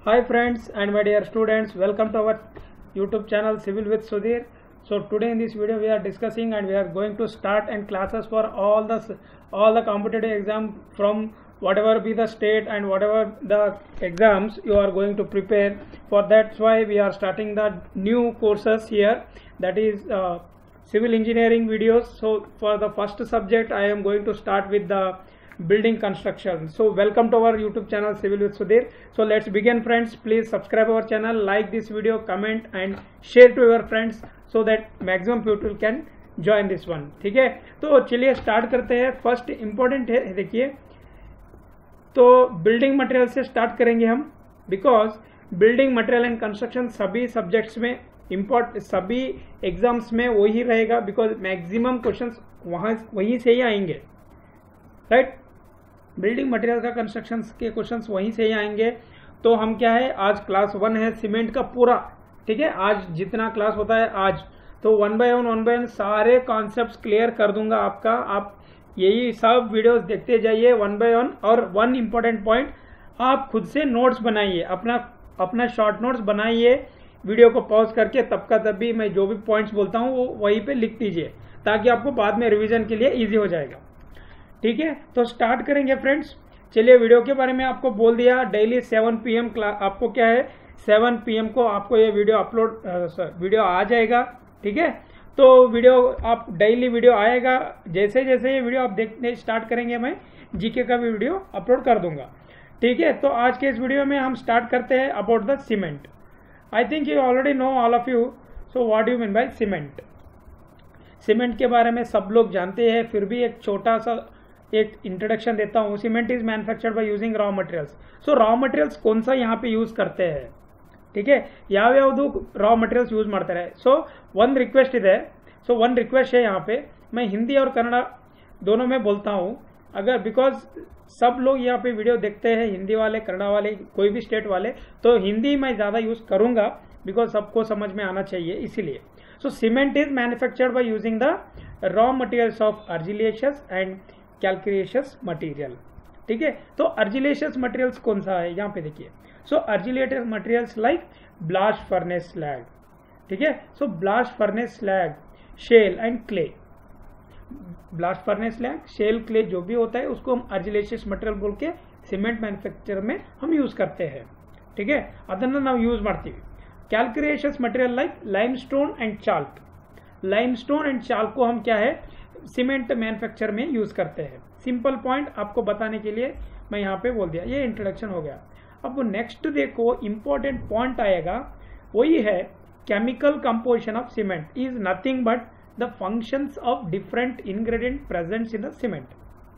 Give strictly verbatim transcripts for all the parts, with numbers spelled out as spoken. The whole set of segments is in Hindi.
Hi friends and my dear students, welcome to our YouTube channel Civil with Sudhir. So today in this video we are discussing and we are going to start and classes for all the all the competitive exam from whatever be the state and whatever the exams you are going to prepare for. That's why we are starting the new courses here, that is uh, civil engineering videos. So for the first subject I am going to start with the building construction. So welcome to our YouTube channel Civil with Sudhir. So let's begin friends. Please subscribe our channel, like this video, comment and share to your friends so that maximum people can join this one. ठीक है, तो चलिए स्टार्ट करते हैं. फर्स्ट इम्पोर्टेंट है, देखिए, तो बिल्डिंग मटेरियल से स्टार्ट करेंगे हम, because building material and construction सभी सब्जेक्ट्स में इम्पोर्ट सभी एग्जाम्स में वही रहेगा, बिकॉज मैक्सिमम क्वेश्चंस वहाँ वहीं से ही आएंगे, राइट. बिल्डिंग मटेरियल का कंस्ट्रक्शन के क्वेश्चंस वहीं से ही आएंगे. तो हम क्या है, आज क्लास वन है सीमेंट का पूरा, ठीक है, आज जितना क्लास होता है आज, तो one by one one by one सारे कॉन्सेप्ट्स क्लियर कर दूंगा आपका. आप यही सब वीडियोस देखते जाइए वन बाय वन. और वन इम्पोर्टेंट पॉइंट, आप खुद से नोट्स बनाइए, अपना अपना शॉर्ट नोट्स बनाइए, वीडियो को पॉज करके तब का तब भी मैं जो भी पॉइंट्स बोलता हूँ वो वहीं पे लिख दीजिए, ताकि आपको बाद में रिवीजन के लिए ईजी हो जाएगा. ठीक है, तो स्टार्ट करेंगे फ्रेंड्स. चलिए, वीडियो के बारे में आपको बोल दिया, डेली सेवन पी एम आपको क्या है, सेवन पी एम को आपको ये वीडियो अपलोड वीडियो आ जाएगा. ठीक है, तो वीडियो आप डेली वीडियो आएगा. जैसे जैसे ये वीडियो आप देखने स्टार्ट करेंगे, मैं जीके का भी वीडियो अपलोड कर दूंगा. ठीक है, तो आज के इस वीडियो में हम स्टार्ट करते हैं about the cement. I think you already know all of you. So what do mean by cement. Cement के बारे में सब लोग जानते हैं, फिर भी एक छोटा सा एक इंट्रोडक्शन देता हूँ. Cement is manufactured by using raw materials. So raw materials कौन सा यहाँ पे यूज करते हैं, ठीक है, ಯಾವ ಯಾವುದು रॉ मटेरियल्स यूज ಮಾಡ್ತಾರೆ. सो वन रिक्वेस्ट ಇದೆ. सो वन रिक्वेस्ट है, यहाँ पे मैं हिंदी और कन्नड़ा दोनों में बोलता हूँ, अगर बिकॉज सब लोग यहाँ पे वीडियो देखते हैं, हिंदी वाले, कन्नड़ा वाले, कोई भी स्टेट वाले, तो हिंदी मैं ज्यादा यूज करूंगा बिकॉज सबको समझ में आना चाहिए, इसीलिए. So cement is manufactured by using the raw materials of argillaceous and calcareous material. ठीक है, तो अर्जिलियस मटेरियल्स कौन सा है, यहाँ पे देखिए. So argillaceous materials like blast furnace slag. ठीक है, so blast furnace slag, shale and clay. Blast furnace slag, shale, clay जो भी होता है उसको हम अर्जिलियस मटेरियल बोल के सीमेंट मैन्युफैक्चर में हम यूज करते हैं. ठीक है, ಅದನ್ನ ನಾವು ಯೂಸ್ ಮಾಡ್ತೀವಿ. Calcareous material like limestone and chalk. Limestone and chalk को हम क्या है, सीमेंट मैन्युफैक्चर में यूज करते हैं. सिंपल पॉइंट आपको बताने के लिए मैं यहाँ पे बोल दिया. ये इंट्रोडक्शन हो गया. अब नेक्स्ट देखो, इंपॉर्टेंट पॉइंट आएगा, वही है chemical composition of cement is nothing but the functions of different ingredient presents in the cement.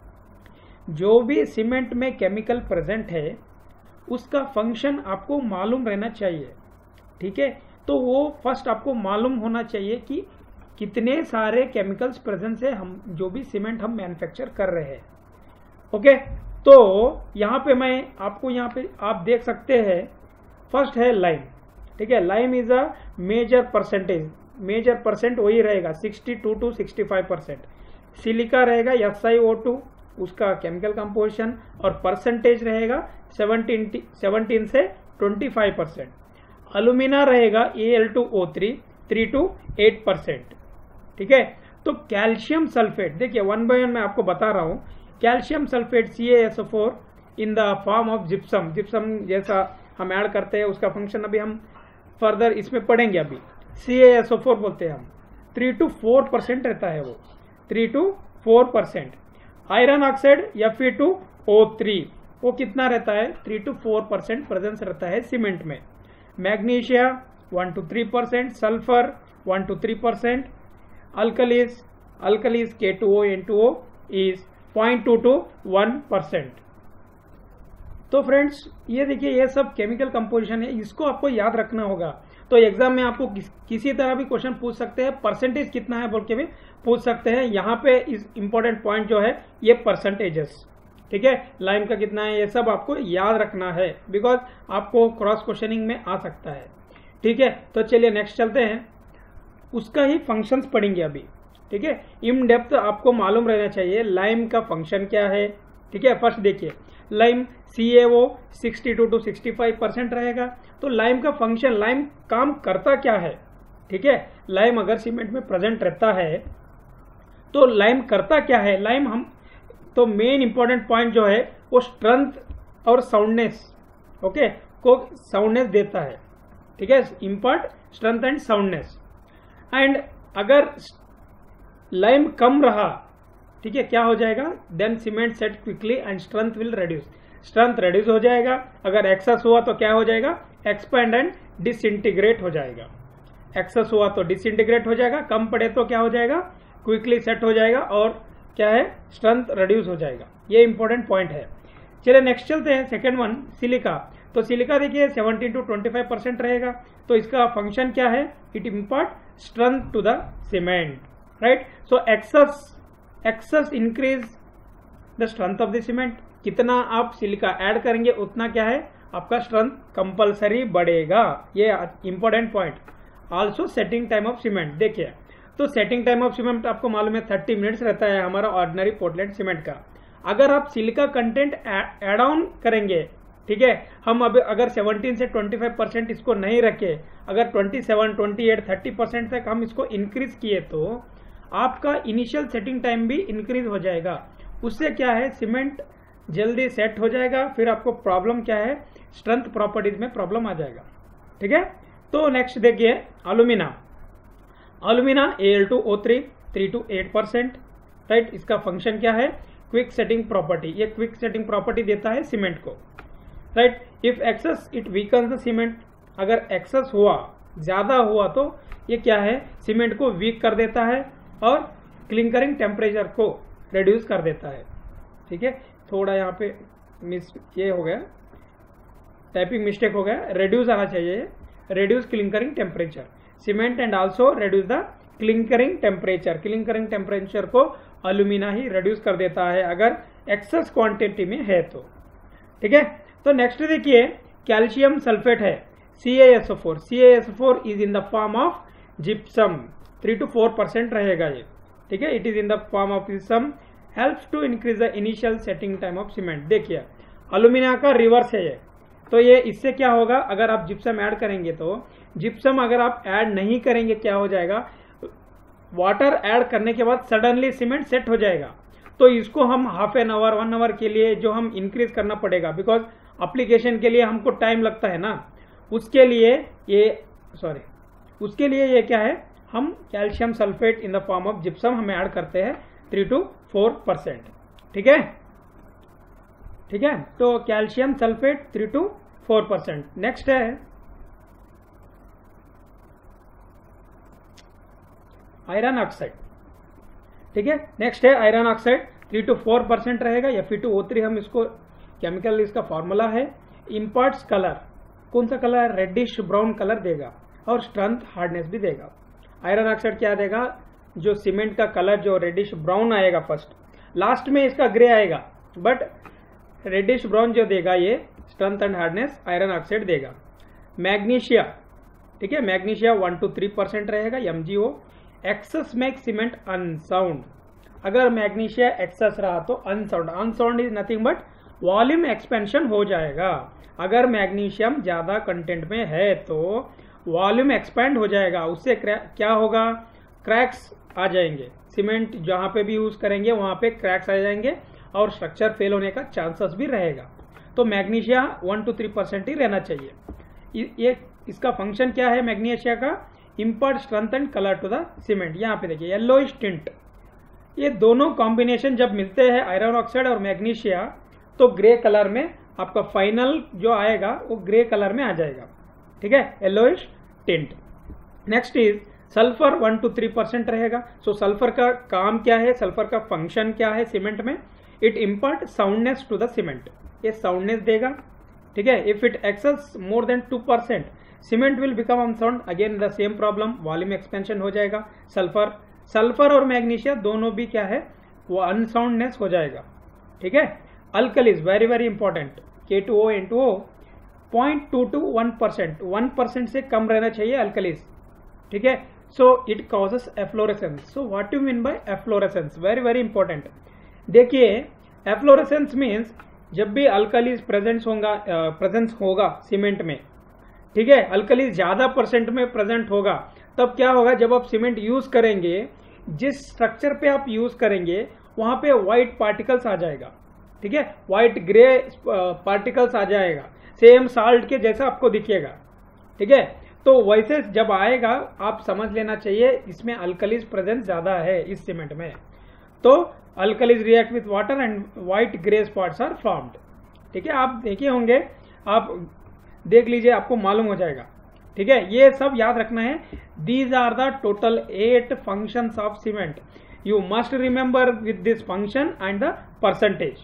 जो भी सीमेंट में केमिकल प्रेजेंट है उसका फंक्शन आपको मालूम रहना चाहिए. ठीक है, तो वो फर्स्ट आपको मालूम होना चाहिए कि कितने सारे केमिकल्स प्रेजेंट है हम जो भी सीमेंट हम मैन्युफैक्चर कर रहे हैं. ओके, तो यहाँ पे मैं आपको यहाँ पे आप देख सकते हैं, फर्स्ट है लाइम. ठीक है, lime is a major percentage, major percent वही रहेगा sixty two to sixty five percent. Silica रहेगा एस आई ओ टू, उसका केमिकल कंपोजिशन, और परसेंटेज रहेगा सेवनटीन सेवनटीन से ट्वेंटी फाइव परसेंट. अलुमिना रहेगा A L two O three, three to eight percent. ठीक है, तो कैल्शियम सल्फेट, देखिए वन बाय वन मैं आपको बता रहा हूं. Calcium sulphate C A S O four in the form of gypsum. Gypsum जैसा हम ऐड करते हैं उसका फंक्शन अभी हम फर्दर इसमें पढ़ेंगे. अभी सी ए एस ओ फोर बोलते हैं हम. थ्री टू फोर परसेंट रहता है वो, three to four percent. Iron oxide F E two O three, वो कितना रहता है, three to four percent presence रहता है सीमेंट में. Magnesia one to three percent, sulphur one to three percent, alkalies alkalies K two O N two O is point two to one percent. तो फ्रेंड्स ये देखिए, ये सब केमिकल कंपोजिशन है, इसको आपको याद रखना होगा. तो एग्जाम में आपको किस, किसी तरह भी क्वेश्चन पूछ सकते हैं, परसेंटेज कितना है बोल के भी पूछ सकते हैं. यहाँ पे इस इंपॉर्टेंट पॉइंट जो है ये परसेंटेजेस. ठीक है, लाइम का कितना है, ये सब आपको याद रखना है, बिकॉज आपको क्रॉस क्वेश्चनिंग में आ सकता है. ठीक है, तो चलिए नेक्स्ट चलते हैं, उसका ही फंक्शंस पढ़ेंगे अभी. ठीक है, इन डेप्थ आपको मालूम रहना चाहिए लाइम का फंक्शन क्या है. ठीक है, फर्स्ट देखिए, lime C A O sixty two to sixty five percent रहेगा। तो लाइम का फंक्शन, लाइम काम करता क्या है, ठीक है, लाइम अगर सीमेंट में प्रेजेंट रहता है तो लाइम करता क्या है, लाइम हम तो मेन इंपॉर्टेंट पॉइंट जो है वो स्ट्रेंथ और साउंडनेस, ओके, को साउंडनेस देता है, ठीक है, import strength and soundness. And अगर लाइम कम रहा, ठीक है, क्या हो जाएगा, then cement set quickly and strength will reduce, strength reduce हो जाएगा। अगर एक्सेस हुआ तो क्या हो जाएगा, एक्सपैंड एंड डिसइंटीग्रेट हो जाएगा। एक्सेस हुआ तो डिसइंटीग्रेट हो जाएगा, कम पड़े तो क्या हो जाएगा, क्विकली सेट हो जाएगा और क्या है, स्ट्रेंथ रिड्यूस हो जाएगा। ये इंपॉर्टेंट पॉइंट है। चलिए नेक्स्ट चलते हैं, सेकेंड वन, सिलिका। तो सिलिका देखिए seventeen to twenty five percent रहेगा। तो इसका फंक्शन क्या है, it impart strength to the cement, right. So excess excess increase the strength of the cement, कितना आप सिलिका ऐड करेंगे उतना क्या है, आपका स्ट्रेंथ कंपल्सरी बढ़ेगा। ये important point. Also setting time of cement, देखिए तो सेटिंग टाइम ऑफ सीमेंट आपको मालूम है थर्टी मिनट्स रहता है हमारा ऑर्डिनरी पोर्टलैंड सीमेंट का। अगर आप सिलिका कंटेंट एड ऑन करेंगे, ठीक है, हम अब अगर सेवनटीन से ट्वेंटी फाइव परसेंट इसको नहीं रखे, अगर twenty seven, twenty eight, thirty percent तक हम इसको इंक्रीज किए तो आपका इनिशियल सेटिंग टाइम भी इंक्रीज हो जाएगा। उससे क्या है, सीमेंट जल्दी सेट हो जाएगा, फिर आपको प्रॉब्लम क्या है, स्ट्रेंथ प्रॉपर्टीज में प्रॉब्लम आ जाएगा, ठीक है। तो नेक्स्ट देखिए alumina. Alumina A L two O three, three to eight percent, right. इसका फंक्शन क्या है, क्विक सेटिंग प्रॉपर्टी, ये क्विक सेटिंग प्रॉपर्टी देता है सीमेंट को, right. If excess it weakens the cement, अगर एक्सेस हुआ, ज्यादा हुआ तो ये क्या है, सीमेंट को वीक कर देता है और क्लिंकरिंग टेम्परेचर को रिड्यूस कर देता है, ठीक है। थोड़ा यहाँ पे मिस ये हो गया, टाइपिंग मिस्टेक हो गया, रिड्यूस आना चाहिए, reduce clinkering temperature cement and also reduce the clinkering temperature. Clinkering temperature को एल्यूमिना ही रिड्यूस कर देता है अगर एक्सेस क्वांटिटी में है तो, ठीक है। तो नेक्स्ट देखिए कैल्शियम सल्फेट है C A S O four. C A S O four is in the form of gypsum, three to four percent रहेगा ये, ठीक है। It is in the form of gypsum, helps to increase the initial setting time of cement. देखिए एल्यूमिना का रिवर्स है ये, तो ये इससे क्या होगा, अगर आप जिप्सम ऐड करेंगे तो जिप्सम अगर आप ऐड नहीं करेंगे क्या हो जाएगा, वाटर ऐड करने के बाद सडनली सीमेंट सेट हो जाएगा। तो इसको हम half an hour, one hour के लिए जो हम इंक्रीज करना पड़ेगा, बिकॉज एप्लीकेशन के लिए हमको टाइम लगता है ना, उसके लिए ये सॉरी उसके लिए ये क्या है, हम calcium sulphate in the form of gypsum हम ऐड करते हैं थ्री टू फोर परसेंट, ठीक है, ठीक है। तो calcium sulphate three to four percent. Next है आयरन ऑक्साइड, ठीक है। नेक्स्ट है iron oxide, three to four percent रहेगा, F E two O three हम इसको केमिकल इसका फॉर्मूला है। इम्पार्ट्स कलर, कौन सा कलर, रेडिश ब्राउन कलर देगा और स्ट्रेंथ हार्डनेस भी देगा। आयरन ऑक्साइड क्या देगा, जो सीमेंट का कलर जो रेडिश ब्राउन आएगा फर्स्ट, लास्ट में इसका ग्रे आएगा, बट रेडिश ब्राउन जो देगा ये strength and hardness iron oxide देगा। मैग्नीशिया, ठीक है, magnesia one to three percent रहेगा, M G O. Excess make cement unsound, अगर मैग्नीशिया एक्सेस रहा तो unsound, unsound is nothing but volume expansion हो जाएगा। अगर मैग्नीशियम ज्यादा कंटेंट में है तो वॉल्यूम एक्सपेंड हो जाएगा, उससे क्या होगा, क्रैक्स आ जाएंगे, सीमेंट जहां पे भी यूज करेंगे वहां पे क्रैक्स आ जाएंगे और स्ट्रक्चर फेल होने का चांसेस भी रहेगा। तो magnesia one to three percent ही रहना चाहिए। ये इसका फंक्शन क्या है मैग्नीशिया का, impart strength and colour to the cement. यहाँ पे देखिए येलोइश टिंट, ये दोनों कॉम्बिनेशन जब मिलते हैं आयरन ऑक्साइड और मैग्नीशिया तो ग्रे कलर में आपका फाइनल जो आएगा वो ग्रे कलर में आ जाएगा, ठीक है, yellowish tint. Next is sulphur one to three percent रहेगा। सो so, सल्फर का काम क्या है, सल्फर का फंक्शन क्या है सीमेंट में, it impart soundness to the cement, ये साउंडनेस देगा, ठीक है। If it excess more than two percent cement will become unsound, again the same problem, volume expansion हो जाएगा। सल्फर सल्फर और मैग्नीशिया दोनों भी क्या है, वो अनसाउंडनेस हो जाएगा, ठीक है। Alkalies very very important, K two O N two O point two to one percent, one percent से कम रहना चाहिए अल्कलीज, ठीक है। So it causes efflorescence. So what you mean by efflorescence, very very important. देखिए एफ्लोरेसेंस मीन्स जब भी अल्कलीज प्रेजेंस होगा प्रेजेंस होगा सीमेंट में, ठीक है, अल्कलीज ज्यादा परसेंट में प्रेजेंट होगा, तब क्या होगा, जब आप सीमेंट यूज करेंगे, जिस स्ट्रक्चर पे आप यूज करेंगे वहां पे व्हाइट पार्टिकल्स आ जाएगा, ठीक है, व्हाइट ग्रे पार्टिकल्स आ जाएगा, सेम साल्ट के जैसा आपको दिखेगा, ठीक है। तो वैसे जब आएगा आप समझ लेना चाहिए इसमें अल्कलीज प्रेजेंस ज्यादा है इस सीमेंट में। तो alkalies react with water and white grey spots are formed, ठीक है। आप देखे होंगे, आप देख लीजिए, आपको मालूम हो जाएगा, ठीक है। ये सब याद रखना है। These are the total eight functions of cement, you must remember with this function and the percentage,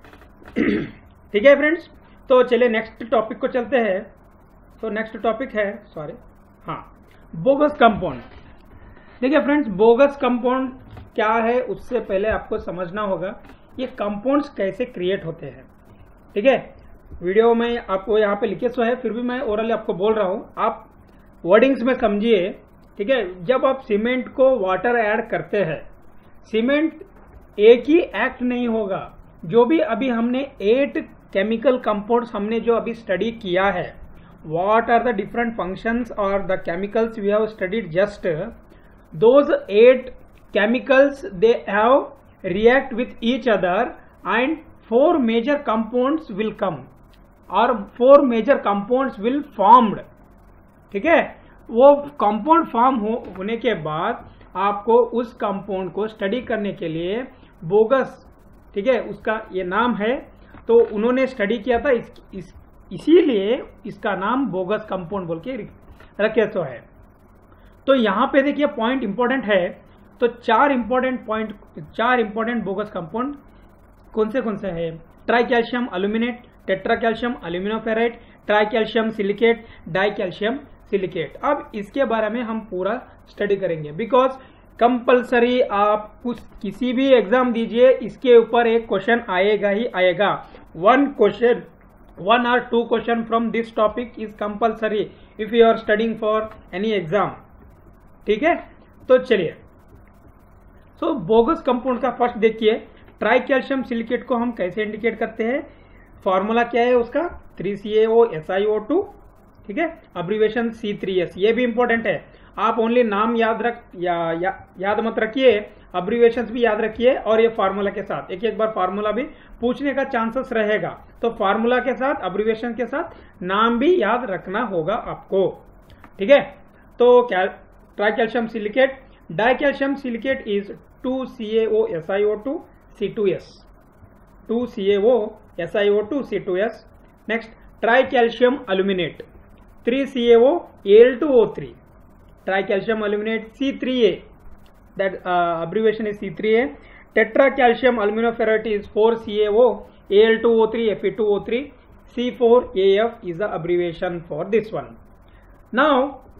ठीक है फ्रेंड्स। तो चलिए नेक्स्ट टॉपिक को चलते हैं। तो नेक्स्ट टॉपिक है, सॉरी, हाँ, बोगस कंपाउंड। देखिए फ्रेंड्स, बोगस कंपाउंड क्या है उससे पहले आपको समझना होगा ये कंपाउंड्स कैसे क्रिएट होते हैं, ठीक है। वीडियो में आपको यहाँ पे लिखे सो है, फिर भी मैं ओरली आपको बोल रहा हूं, आप वर्डिंग्स में समझिए, ठीक है। जब आप सीमेंट को वाटर ऐड करते हैं, सीमेंट एक ही एक्ट नहीं होगा। जो भी अभी हमने एट केमिकल कंपाउंड्स हमने जो अभी स्टडी किया है, what are the different functions और the chemicals we have studied, just those eight chemicals they have react with each other and four major compounds will come और four major compounds will formed, ठीक है। वो कंपाउंड फॉर्म हो, होने के बाद आपको उस कंपाउंड को स्टडी करने के लिए बोगस, ठीक है, उसका ये नाम है। तो उन्होंने स्टडी किया था, इस, इस, इसीलिए इसका नाम बोगस कंपाउंड बोल के रखे तो है। तो यहां पे देखिए पॉइंट इंपॉर्टेंट है। तो चार इंपॉर्टेंट पॉइंट, चार इंपॉर्टेंट बोगस कंपाउंड कौन से कौन से है? Tri calcium aluminate, tetra calcium aluminoferrite, tri calcium silicate, di calcium silicate. अब इसके बारे में हम पूरा स्टडी करेंगे, बिकॉज कंपलसरी आप कुछ किसी भी एग्जाम दीजिए, इसके ऊपर एक क्वेश्चन आएगा ही आएगा। वन क्वेश्चन, वन और two question from this topic is compulsory if you are studying for any exam, ठीक है। तो चलिए, सो बोगस कंपाउंड का फर्स्ट देखिए, ट्राई कैल्शियम सिलिकेट को हम कैसे इंडिकेट करते हैं? फॉर्मूला क्या है उसका? Three C A O S I O two, ठीक है, अब्रीवेशन सी थ्री एस। ये भी इंपॉर्टेंट है, आप ओनली नाम याद रख या, या याद मत रखिए, अब्रीवेशंस भी याद रखिए और ये फार्मूला के साथ। एक एक बार फार्मूला भी पूछने का चांसेस रहेगा, तो फार्मूला के साथ, अब्रीवेशन के साथ नाम भी याद रखना होगा आपको, ठीक है। तो tri calcium silicate, di calcium silicate is two C A O S I O two C two S, two C A O S I O two C two S. Next tri calcium aluminate, three C A O A L two O three, tri calcium aluminate C three A, that uh, abbreviation is C three A. Tetra calcium aluminopherrate is four C A O A L two O three F E two O three, C four A F is the abbreviation for this one. Now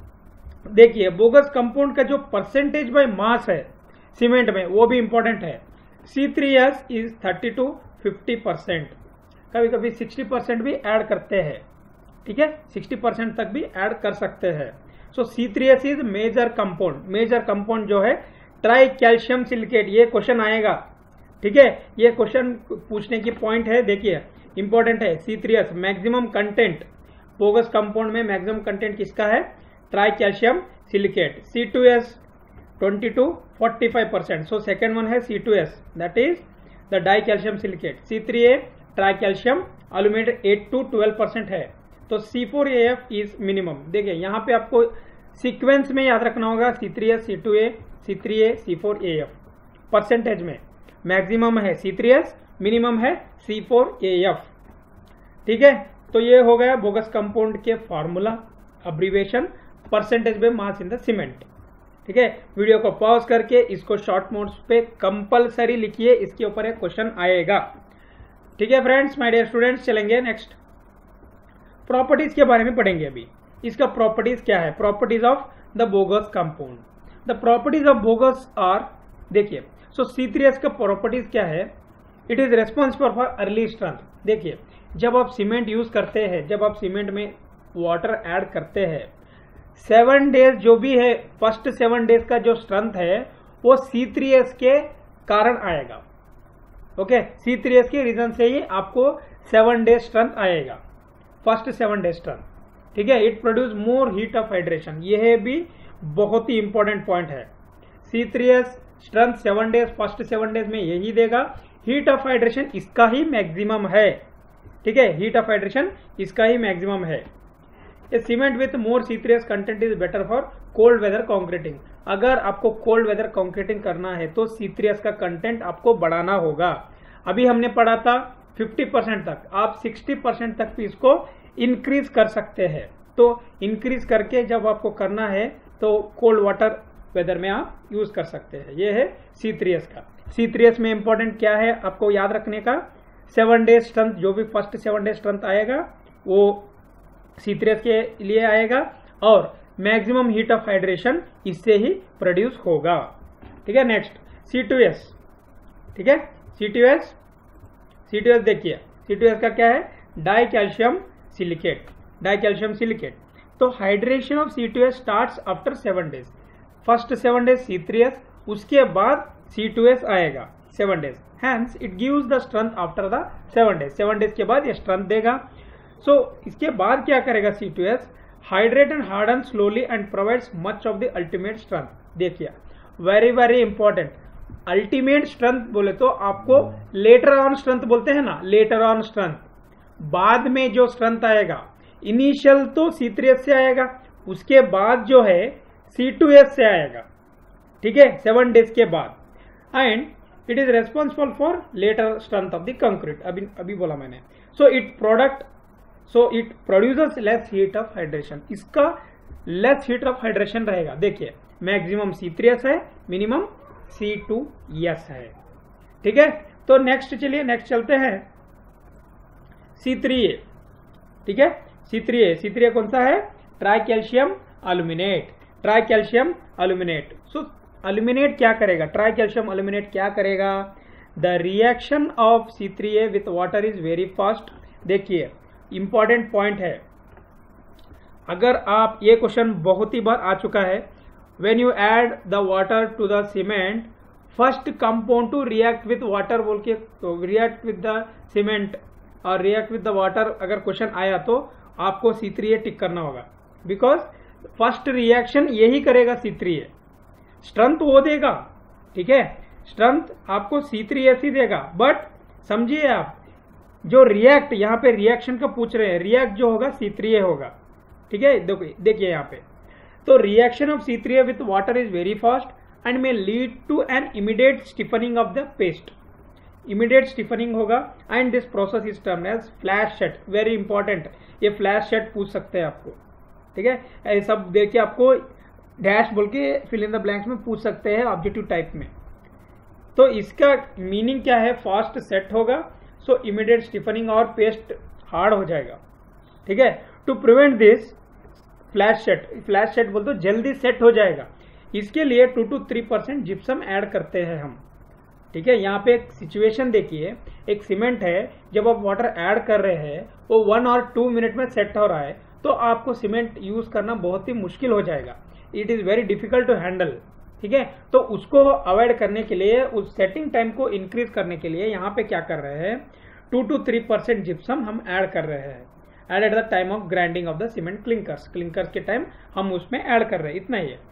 देखिए बोगस कंपाउंड का जो परसेंटेज बाय मास है सीमेंट में वो भी इंपॉर्टेंट है। C three S is thirty to fifty percent, कभी कभी सिक्सटी परसेंट भी ऐड करते हैं, ठीक है, सिक्सटी परसेंट तक भी ऐड कर सकते हैं। So C three S is major compound, major compound जो है ट्राई कैल्शियम सिलिकेट, ये क्वेश्चन आएगा, ठीक है, ये क्वेश्चन पूछने की पॉइंट है, देखिए इंपॉर्टेंट है। C three S maximum content, Bogue's compound में मैक्सिमम कंटेंट किसका है? Tri calcium silicate. C two S twenty to forty five percent, so second one है C two S, that is the di calcium silicate. C three A tri calcium aluminate eight to twelve percent है, तो C four A F is minimum. देखिए यहाँ पे आपको सीक्वेंस में याद रखना होगा, C three S, C two A, C three A, C four A F। Percentage में मैक्सिमम है C थ्री S, मिनिमम है C फोर A F, ठीक है। तो ये हो गया बोगस कंपाउंड के formula, abbreviation, percentage by mass in the cement, ठीक है। वीडियो को पॉज करके इसको शॉर्ट नोट्स पे कंपलसरी लिखिए, इसके ऊपर एक क्वेश्चन आएगा, ठीक है फ्रेंड्स, माय डियर स्टूडेंट्स। चलेंगे नेक्स्ट, प्रॉपर्टीज के बारे में पढ़ेंगे अभी। इसका प्रॉपर्टीज क्या है? Properties of the Bogue's compound. The properties of Bogue's are, देखिए, सो C थ्री S का प्रॉपर्टीज क्या है? It is responsible for early strength. देखिए जब आप सीमेंट यूज करते हैं, जब आप सीमेंट में वाटर ऐड करते हैं, सेवन डेज जो भी है, फर्स्ट सेवन डेज का जो स्ट्रेंथ है वो C थ्री S के कारण आएगा, ओके। C थ्री S के रीजन से ही आपको सेवन डेज स्ट्रेंथ आएगा, फर्स्ट सेवन डेज स्ट्रेंथ, ठीक है। It produce more heat of hydration, यह भी बहुत ही इंपॉर्टेंट पॉइंट है। C three S strength seven days, first seven days में यही देगा। हीट ऑफ हाइड्रेशन इसका ही मैक्सिमम है, ठीक है, हीट ऑफ हाइड्रेशन इसका ही मैक्सिमम है। A cement with more C three S content is better for cold weather concreting. अगर आपको कोल्ड वेदर कॉन्क्रीटिंग करना है तो सी थ्री एस का कंटेंट आपको बढ़ाना होगा। अभी हमने पढ़ा था फिफ्टी परसेंट तक, आप सिक्सटी परसेंट तक भी इसको इंक्रीज कर सकते हैं। तो इंक्रीज करके जब आपको करना है तो कोल्ड वाटर वेदर में आप यूज कर सकते हैं। ये है सी थ्री एस का। सी थ्री एस में इंपॉर्टेंट क्या है आपको याद रखने का, सेवन डेज स्ट्रेंथ, जो भी फर्स्ट सेवन डेज स्ट्रेंथ आएगा वो सी थ्री एस के लिए आएगा और मैक्सिमम हीट ऑफ हाइड्रेशन इससे ही प्रोड्यूस होगा, ठीक है। नेक्स्ट सी टू एस, ठीक है, C two S C two S देखिए, सी टू एस का क्या है, di calcium silicate, di calcium silicate. तो hydration of C two S starts after seven days, first seven days C three S, उसके बाद सी टू एस आएगा seven days, hence it gives the strength after the seven days, seven days के बाद ये स्ट्रेंथ देगा। सो so, इसके बाद क्या करेगा C two S, hydrate and harden slowly and provides much of the ultimate strength. देखिए very very important, ultimate strength बोले तो आपको लेटर ऑन स्ट्रेंथ बोलते हैं ना, लेटर ऑन स्ट्रेंथ, बाद में जो स्ट्रेंथ आएगा, इनिशियल तो सी थ्री एस से आएगा, उसके बाद जो है सी टू एस से आएगा, ठीक है, सेवन डेज के बाद। And it is responsible for later strength of the concrete, अभी अभी बोला मैंने। So it product so it producers less heat of hydration, इसका लेस हीट ऑफ हाइड्रेशन रहेगा। देखिए मैक्सिमम सी थ्री एस है, मिनिमम सी टू एस है, ठीक है। तो नेक्स्ट चलिए, नेक्स्ट चलते हैं सी थ्री ए, ठीक है, C three A, C three ए कौन सा है, tri calcium aluminate, tri calcium aluminate. So aluminate क्या करेगा, ट्राई कैल्शियम अल्यूमिनेट क्या करेगा, the reaction of C three A with water is very fast. देखिए इंपॉर्टेंट पॉइंट है, अगर आप, ये क्वेश्चन बहुत ही बार आ चुका है, when you add the water to the cement, first compound to react with water बोल के, तो रिएक्ट विद द सीमेंट और रिएक्ट विद द वाटर अगर क्वेश्चन आया तो आपको सी थ्री ए टिक करना होगा, बिकॉज फर्स्ट रिएक्शन यही करेगा सी थ्री ए, स्ट्रेंथ वो देगा, ठीक है, स्ट्रेंथ आपको सी थ्री एस ही देगा, बट समझिए आप जो रिएक्ट, यहाँ पे रिएक्शन का पूछ रहे हैं, रिएक्ट जो होगा सी थ्री ए होगा, ठीक है। देखिए यहाँ पे, तो reaction of C three A with water is very fast and may lead to an immediate stiffening of the paste, immediate stiffening होगा and this process is termed as flash set. Very important, ये फ्लैश सेट पूछ सकते हैं आपको, ठीक है, ये सब देखिए आपको डैश बोल के फिल इन द ब्लैंक्स में पूछ सकते हैं ऑब्जेक्टिव टाइप में। तो इसका मीनिंग क्या है, फास्ट सेट होगा, सो इमीडिएट स्टिफनिंग और पेस्ट हार्ड हो जाएगा, ठीक है। To prevent this flash set, flash set बोल तो जल्दी सेट हो जाएगा, इसके लिए two to three percent gypsum add करते हैं हम, ठीक है। यहाँ पे एक सिचुएशन देखिए, एक सीमेंट है, जब आप वाटर ऐड कर रहे हैं वो वन और टू मिनट में सेट हो रहा है, तो आपको सीमेंट यूज करना बहुत ही मुश्किल हो जाएगा, it is very difficult to handle, ठीक है। तो उसको अवॉइड करने के लिए, उस सेटिंग टाइम को इंक्रीज करने के लिए यहाँ पे क्या कर रहे हैं, two to three percent gypsum हम ऐड कर रहे हैं, add at the time of grinding of the cement clinkers, clinkers के टाइम हम उसमें ऐड कर रहे हैं, इतना ही है।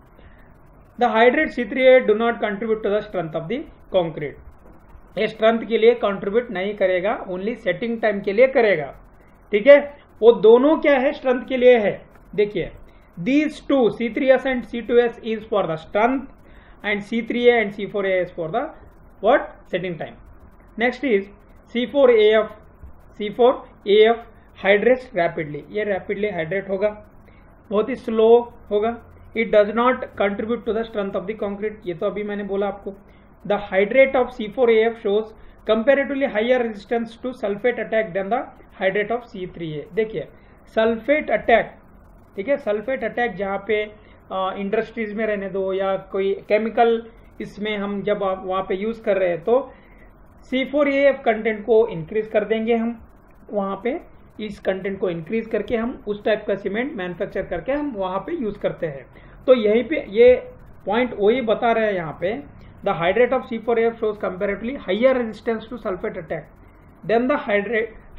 The hydrate C three A do not contribute to the strength of the concrete, ये स्ट्रेंथ के लिए कंट्रीब्यूट नहीं करेगा, ओनली सेटिंग टाइम के लिए करेगा, ठीक है। वो दोनों क्या है, स्ट्रेंथ के लिए है। देखिए these two C three S and C two S is for the strength and C three A and C four A is for the what, setting time. Next is C four A F, C four A F hydrates rapidly, ये rapidly hydrate होगा, बहुत ही slow होगा, it does not contribute to the strength of the concrete, ये तो अभी मैंने बोला आपको। The hydrate of C four A F shows comparatively higher resistance to sulfate attack than the hydrate of C three A। देखिए sulfate attack, ठीक है, सल्फेट अटैक जहाँ पे इंडस्ट्रीज में रहने दो या कोई केमिकल, इसमें हम जब आप वहाँ पे यूज कर रहे हैं तो C four A F content को इंक्रीज कर देंगे हम, वहाँ पे इस कंटेंट को इंक्रीज करके हम उस टाइप का सीमेंट मैन्युफैक्चर करके हम वहाँ पे यूज करते हैं। तो यहीं पे ये पॉइंट वही बता रहे हैं यहाँ पे, the hydrate of C four A F shows comparatively higher resistance to sulphate attack than the hydrate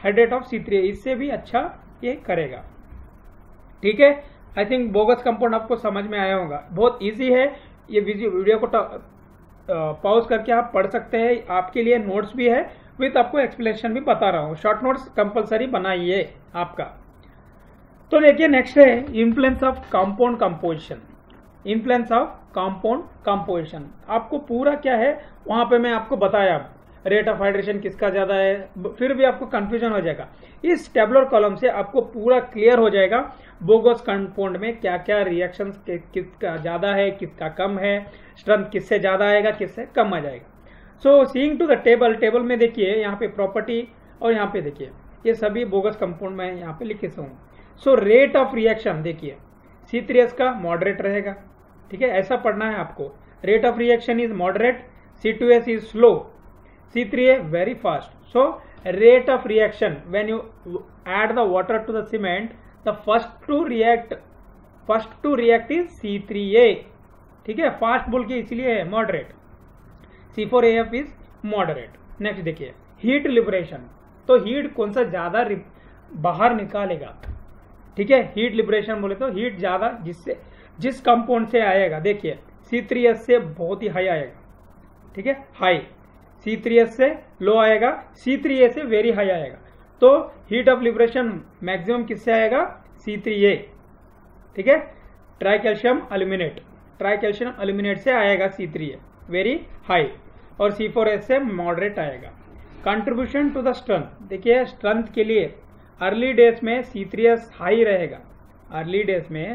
hydrate of C three A, इससे भी अच्छा ये करेगा। ठीक है, आई थिंक बोगस कंपाउंड आपको समझ में आया होगा, बहुत इजी है। ये वीडियो को पॉज करके आप पढ़ सकते हैं, आपके लिए नोट्स भी है, विथ आपको एक्सप्लेनेशन भी बता रहा हूँ। शॉर्ट नोट्स कंपलसरी बनाइए आपका। तो देखिए नेक्स्ट है influence of compound composition. Influence of compound composition आपको पूरा क्या है वहां पे मैं आपको बताया, रेट ऑफ हाइड्रेशन किसका ज्यादा है, फिर भी आपको कंफ्यूजन हो जाएगा। इस टेबुलर कॉलम से आपको पूरा क्लियर हो जाएगा बोगस कंपाउंड में क्या क्या रिएक्शंस कि, किसका ज्यादा है किसका कम है, स्ट्रेंथ किससे ज्यादा आएगा किससे कम आ जाएगा। So seeing to the table, table में देखिए यहाँ पे प्रॉपर्टी और यहाँ पे देखिए ये सभी बोगस कंपाउंड में यहाँ पे लिखे हूँ। सो रेट ऑफ रिएक्शन देखिए सी थ्री एस का मॉडरेट रहेगा, ठीक है, ऐसा पढ़ना है आपको। Rate of reaction is moderate, C two S is slow, C three A very fast. So rate of reaction when you add the water to the cement, the first to react first to react is C three A, ठीक है, फास्ट बोल के इसलिए है moderate. C four A F is moderate. Next देखिए हीट लिबरेशन, तो हीट कौन सा ज्यादा बाहर निकालेगा, ठीक है, हीट लिबरेशन बोले तो हीट ज्यादा जिससे जिस कंपाउंड से आएगा, देखिए सी थ्री एस से बहुत ही हाई आएगा, ठीक है, हाई, सी थ्री एस से लो आएगा, सी थ्री ए से वेरी हाई आएगा। तो हीट ऑफ लिबरेशन मैक्सिमम किससे आएगा, सी थ्री ए, ठीक है, tri calcium aluminate, tri calcium aluminate से आएगा C three A very high, और सी फोर एस से मॉडरेट आएगा। कंट्रीब्यूशन टू द स्ट्रेंथ, देखिए स्ट्रेंथ के लिए अर्ली डेज में सी थ्री एस हाई रहेगा, अर्ली डेज में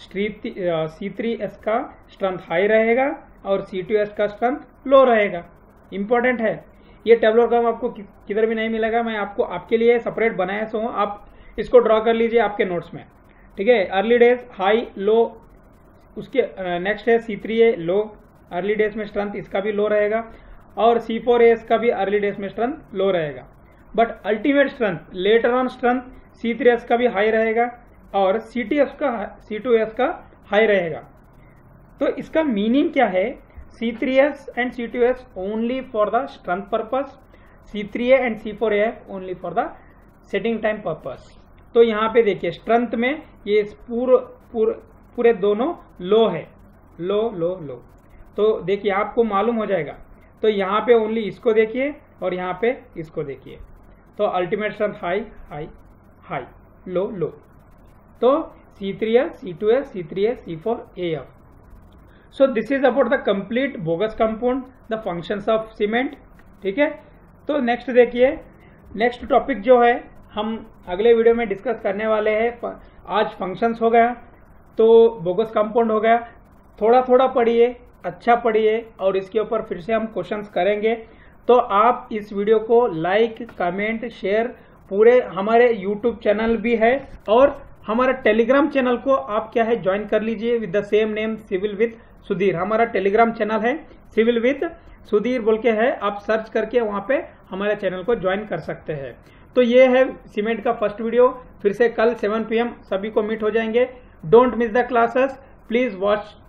सी थ्री एस का स्ट्रेंथ हाई रहेगा और सी टू एस का स्ट्रेंथ लो रहेगा। इंपॉर्टेंट है ये टेबलर कॉलम, आपको किधर भी नहीं मिलेगा, मैं आपको आपके लिए सेपरेट बनाया सो आप इसको ड्रॉ कर लीजिए आपके नोट्स में, ठीक है। अर्ली डेज हाई लो, उसके नेक्स्ट है C three A low, early days में स्ट्रेंथ इसका भी लो रहेगा, और सी फोर ए का भी अर्ली डेज में स्ट्रेंथ लो रहेगा। But ultimate strength, later on strength C three S का भी हाई रहेगा और सी टी एस का सी टू एस का हाई रहेगा। तो इसका मीनिंग क्या है, C three S and C two S only for the strength purpose, C three A and C four A only for the setting time purpose। तो यहाँ पे देखिए स्ट्रेंथ में ये पूरे पूरे पूरे दोनों लो है, लो लो लो, तो देखिए आपको मालूम हो जाएगा। तो यहाँ पे ओनली इसको देखिए और यहाँ पे इसको देखिए, तो ultimate strength high high high low low, तो C three S, C two S, C three A, C four A F. So this is about the complete Bogue's compound, the functions of cement, ठीक है। तो नेक्स्ट देखिए, नेक्स्ट टॉपिक जो है हम अगले वीडियो में डिस्कस करने वाले हैं। आज फंक्शंस हो गया, तो बोगस कंपाउंड हो गया, थोड़ा थोड़ा पढ़िए, अच्छा पढ़िए, और इसके ऊपर फिर से हम क्वेश्चंस करेंगे। तो आप इस वीडियो को लाइक कमेंट शेयर, पूरे हमारे यूट्यूब चैनल भी है और हमारा टेलीग्राम चैनल को आप क्या है ज्वाइन कर लीजिए with the same name civil with Sudhir. हमारा टेलीग्राम चैनल है सिविल विद सुधीर बोल के है, आप सर्च करके वहां पे हमारे चैनल को ज्वाइन कर सकते हैं। तो ये है सीमेंट का फर्स्ट वीडियो, फिर से कल सेवन पी एम सभी को मीट हो जाएंगे। Don't miss the classes, please watch